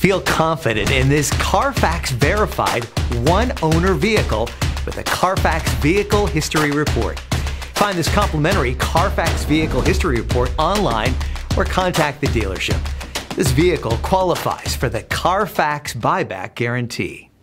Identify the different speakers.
Speaker 1: Feel confident in this Carfax verified one-owner vehicle with a Carfax Vehicle History Report. Find this complimentary Carfax Vehicle History Report online or contact the dealership. This vehicle qualifies for the Carfax Buyback Guarantee.